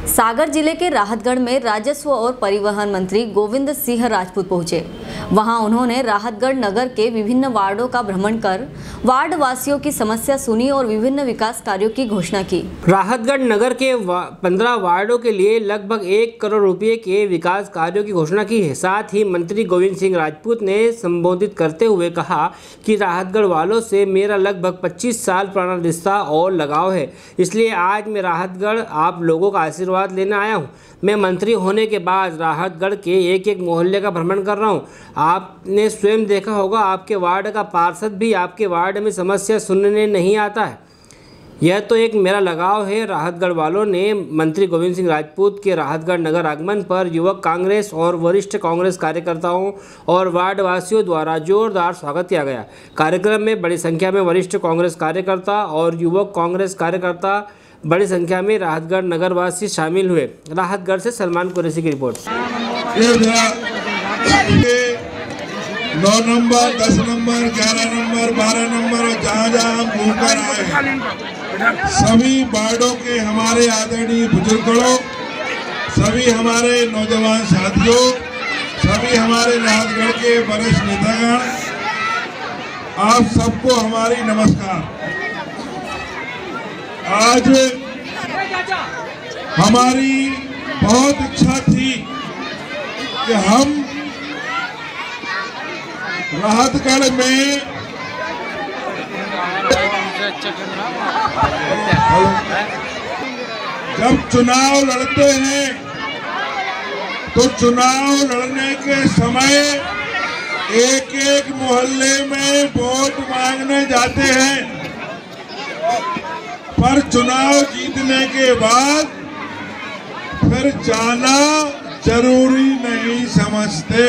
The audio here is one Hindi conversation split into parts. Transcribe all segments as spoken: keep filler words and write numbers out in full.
सागर जिले के राहतगढ़ में राजस्व और परिवहन मंत्री गोविंद सिंह राजपूत पहुंचे। वहां उन्होंने राहतगढ़ नगर के विभिन्न वार्डों का भ्रमण कर वार्ड वासियों की समस्या सुनी और विभिन्न विकास कार्यों की घोषणा की। राहतगढ़ नगर के पंद्रह वार्डों के लिए लगभग एक करोड़ रुपए के विकास कार्यों की घोषणा की है। साथ ही मंत्री गोविंद सिंह राजपूत ने संबोधित करते हुए कहा कि राहतगढ़ वालों से मेरा लगभग पच्चीस साल पुराना रिश्ता और लगाव है, इसलिए आज मैं राहतगढ़ आप लोगों का आशीर्वाद लेने आया हूं। मैं मंत्री होने के बाद राहतगढ़ के एक एक मोहल्ले का भ्रमण कर रहा हूं। आपने स्वयं देखा होगा, आपके वार्ड का पार्षद भी आपके वार्ड में समस्या सुनने नहीं आता है। यह तो एक मेरा लगाव है। राहतगढ़ वालों ने मंत्री गोविंद सिंह राजपूत के राहतगढ़ नगर आगमन पर युवक कांग्रेस और वरिष्ठ कांग्रेस कार्यकर्ताओं और वार्ड वासियों द्वारा जोरदार स्वागत किया गया। कार्यक्रम में बड़ी संख्या में वरिष्ठ कांग्रेस कार्यकर्ता और युवक कांग्रेस कार्यकर्ता बड़ी संख्या में राहतगढ़ नगरवासी शामिल हुए। राहतगढ़ से सलमान कुरैशी की रिपोर्ट। नौ नंबर, दस नंबर, ग्यारह नंबर, बारह नंबर और जहाँ जहाँ हम घूमकर आए हैं, सभी वार्डों के हमारे आदरणीय बुजुर्गों, सभी हमारे नौजवान साथियों, सभी हमारे राहतगढ़ के वरिष्ठ नेतागण, आप सबको हमारी नमस्कार। आज हमारी बहुत इच्छा थी कि हम राहतगढ़ में जब चुनाव लड़ते हैं तो चुनाव लड़ने के समय एक एक मोहल्ले में वोट मांगने जाते हैं, पर चुनाव जीतने के बाद फिर जाना जरूरी नहीं समझते।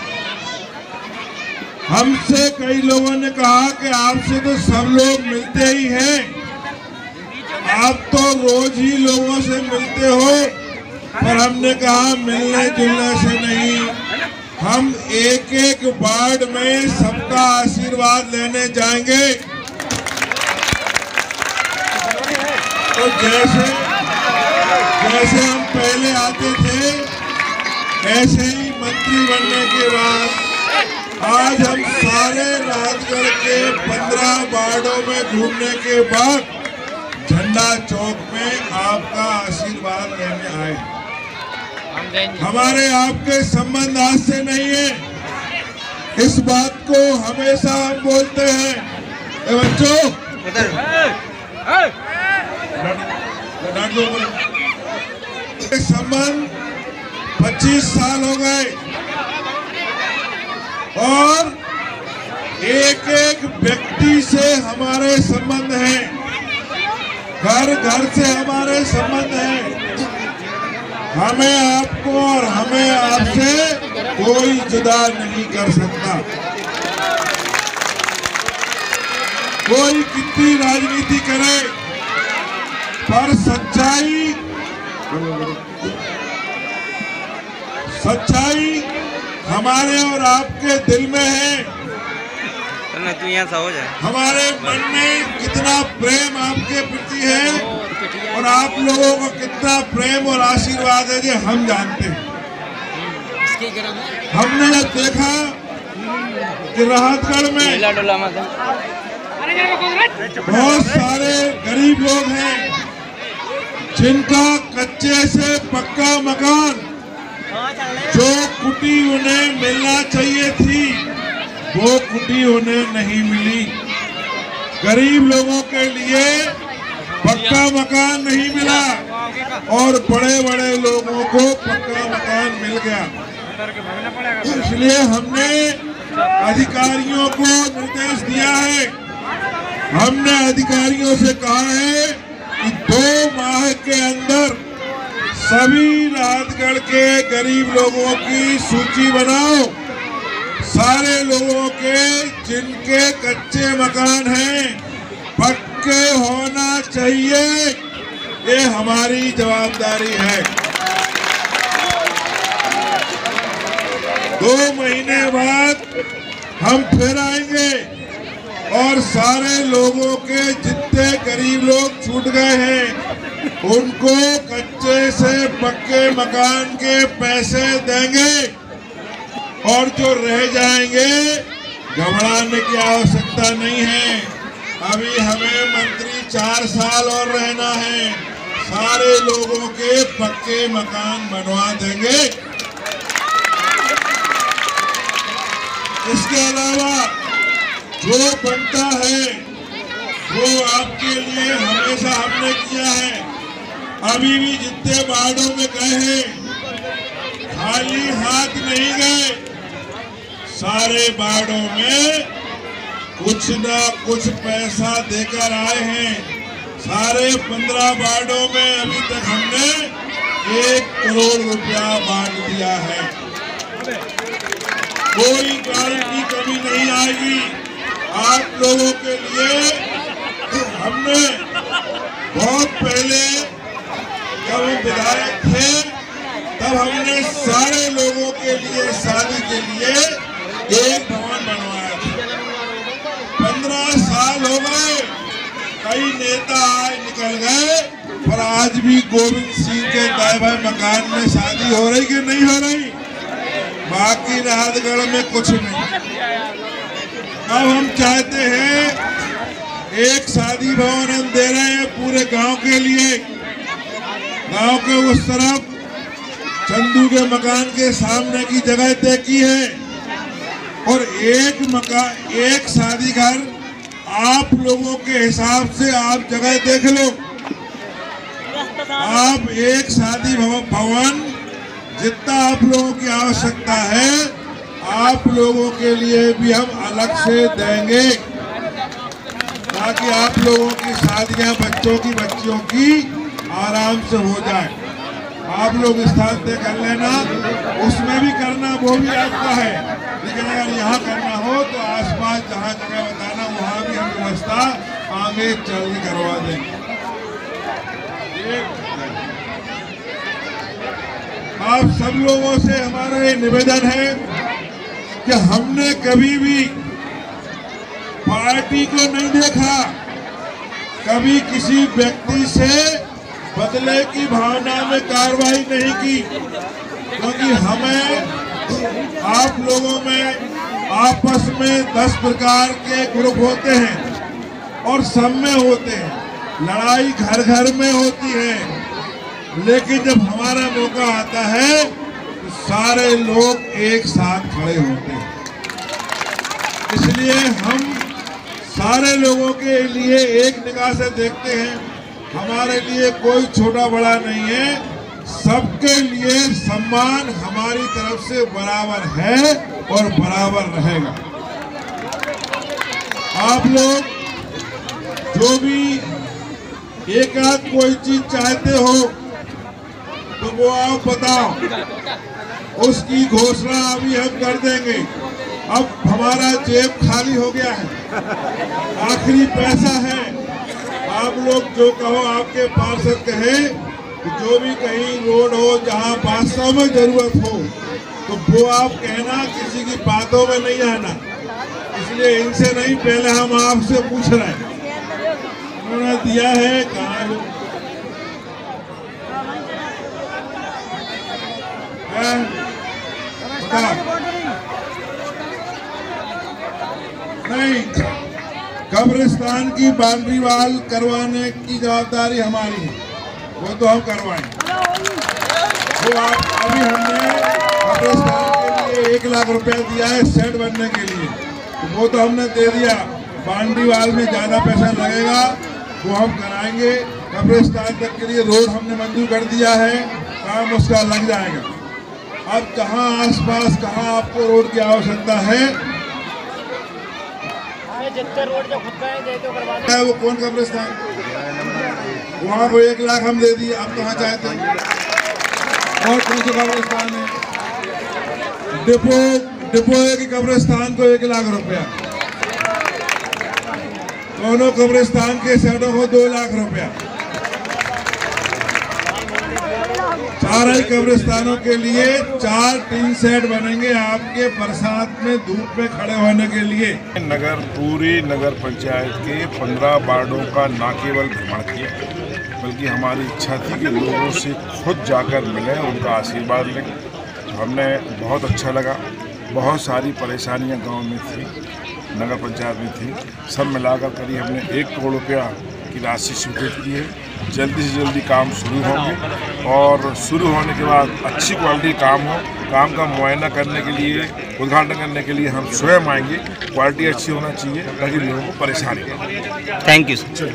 हमसे कई लोगों ने कहा कि आपसे तो सब लोग मिलते ही हैं, आप तो रोज ही लोगों से मिलते हो, पर हमने कहा मिलने जुलने से नहीं, हम एक एक वार्ड में सबका आशीर्वाद लेने जाएंगे। तो जैसे जैसे हम पहले आते थे, ऐसे ही मंत्री बनने के बाद आज हम सारे राहतगढ़ के पंद्रह वार्डों में घूमने के बाद झंडा चौक में आपका आशीर्वाद लेने आए। हमारे आपके संबंध आज से नहीं है, इस बात को हमेशा हम बोलते हैं। ए बच्चों, संबंध पच्चीस साल हो गए और एक एक व्यक्ति से हमारे संबंध हैं, घर घर से हमारे संबंध हैं। हमें आपको और हमें आपसे कोई जुदा नहीं कर सकता। कोई कितनी राजनीति करे, पर सच्चाई सच्चाई हमारे और आपके दिल में है। तू यहाँ सा हो जाए। हमारे मन में कितना प्रेम आपके प्रति है और आप लोगों को कितना प्रेम और आशीर्वाद है, ये हम जानते हैं। हमने जब देखा कि राहतगढ़ में बहुत सारे गरीब लोग हैं जिनका कच्चे से पक्का मकान, जो कुटी उन्हें मिलना चाहिए थी, वो कुटी उन्हें नहीं मिली। गरीब लोगों के लिए पक्का मकान नहीं मिला और बड़े बड़े लोगों को पक्का मकान मिल गया। इसलिए हमने अधिकारियों को निर्देश दिया है, हमने अधिकारियों से कहा है कि दो माह के अंदर सभी राहतगढ़ के गरीब लोगों की सूची बनाओ, सारे लोगों के जिनके कच्चे मकान हैं पक्के होना चाहिए, ये हमारी जवाबदारी है। दो महीने बाद हम फिर आएंगे और सारे लोगों के जितने गरीब लोग छूट गए हैं उनको कच्चे से पक्के मकान के पैसे देंगे और जो रह जाएंगे घबराने की आवश्यकता नहीं है। अभी हमें मंत्री चार साल और रहना है, सारे लोगों के पक्के मकान बनवा देंगे। इसके अलावा जो बनता है वो आपके लिए हमेशा हमने किया है। अभी भी जितने वार्डों में गए हैं खाली हाथ नहीं गए, सारे वार्डों में कुछ ना कुछ पैसा देकर आए हैं। सारे पंद्रह वार्डों में अभी तक हमने एक करोड़ रुपया बांट दिया है। कोई कारण की कमी नहीं आएगी। आप लोगों के लिए हमने बहुत पहले जब हम विधायक थे तब हमने सारे लोगों के लिए शादी के लिए एक भवन बनवाया था। पंद्रह साल हो गए, कई नेता आए निकल गए, पर आज भी गोविंद सिंह के दाई भाई मकान में शादी हो रही कि नहीं हो रही? बाकी राहतगढ़ में कुछ नहीं। अब हम चाहते हैं एक शादी भवन हम दे रहे हैं पूरे गांव के लिए। गांव के उस तरफ चंदू के मकान के सामने की जगह तय की है और एक मकान एक शादी घर आप लोगों के हिसाब से आप जगह देख लो। आप एक शादी भवन जितना आप लोगों की आवश्यकता है आप लोगों के लिए भी हम अलग से देंगे ताकि आप लोगों की शादियां बच्चों की बच्चियों की आराम से हो जाए। आप लोग स्थान तय कर लेना, उसमें भी करना वो भी आपका है, लेकिन अगर यहाँ करना हो तो आसपास जहाँ जगह बताना वहाँ भी हम व्यवस्था आगे चल करवा देंगे। आप सब लोगों से हमारा ये निवेदन है कि हमने कभी भी पार्टी को नहीं देखा, कभी किसी व्यक्ति से बदले की भावना में कार्रवाई नहीं की, क्योंकि हमें आप लोगों में आपस में दस प्रकार के ग्रुप होते हैं और सब में होते हैं, लड़ाई घर घर में होती है, लेकिन जब हमारा मौका आता है तो सारे लोग एक साथ खड़े होते हैं। इसलिए हम सारे लोगों के लिए एक निगाह से देखते हैं। हमारे लिए कोई छोटा बड़ा नहीं है, सबके लिए सम्मान हमारी तरफ से बराबर है और बराबर रहेगा। आप लोग जो भी एक आध कोई चीज चाहते हो तो वो आप बताओ, उसकी घोषणा अभी हम कर देंगे। अब हमारा जेब खाली हो गया है, आखिरी पैसा है। आप लोग जो कहो, आपके पार्षद कहे जो भी कहीं रोड हो जहाँ वास्तव में जरूरत हो तो वो आप कहना, किसी की बातों में नहीं आना। इसलिए इनसे नहीं, पहले हम आपसे पूछ रहे हैं, उन्होंने दिया है कहाँ है? नहीं, कब्रिस्तान की बाउंड्री वाल करवाने की जवाबदारी हमारी है, वो तो हम करवाएंगे। वो आप अभी हमने कब्रिस्तान के लिए एक लाख रुपया दिया है सेट बनने के लिए, तो वो तो हमने दे दिया। बाउंड्री वाल में ज्यादा पैसा लगेगा, वो हम कराएंगे। कब्रिस्तान तक के लिए रोड हमने मंजूर कर दिया है, काम उसका लग जाएगा। अब जहाँ आसपास कहाँ आपको रोड की आवश्यकता है, जितने रोड जो खुद का है वो कौन कब्रिस्तान, वहाँ को एक लाख हम दे दिए। आप कहाँ चाहते हैं और कौन सा कब्रिस्तान है? डिपो डिपो की कब्रिस्तान को एक लाख रुपया, दोनों कब्रिस्तान के सेटों को दो लाख रुपया। चार ही कब्रिस्तानों के लिए चार टीन सेट बनेंगे आपके बरसात में धूप में खड़े होने के लिए। नगर पूरी नगर पंचायत के पंद्रह वार्डों का न केवल भ्रमण किया बल्कि कि हमारी इच्छा थी कि लोगों से खुद जाकर मिलें, उनका आशीर्वाद लें। तो हमने बहुत अच्छा लगा। बहुत सारी परेशानियां गांव में थी, नगर पंचायत में थी, सब मिलाकर करीब हमने एक करोड़ रुपया की राशि स्वीकृत की है। जल्दी से जल्दी काम शुरू होंगे और शुरू होने के बाद अच्छी क्वालिटी काम हो। काम का मुआयना करने के लिए, उद्घाटन करने के लिए हम स्वयं आएंगे। क्वालिटी अच्छी होना चाहिए ताकि लोगों को परेशानी हो। Thank you sir.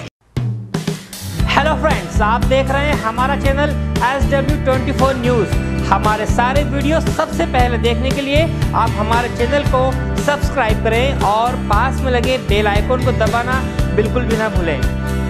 Hello friends, आप देख रहे हैं हमारा channel S W twenty four news. हमारे सारे वीडियो सबसे पहले देखने के लिए आप हमारे चैनल को सब्सक्राइब करें और पास में लगे बेल आइकन को दबाना बिल्कुल भी ना भूलें।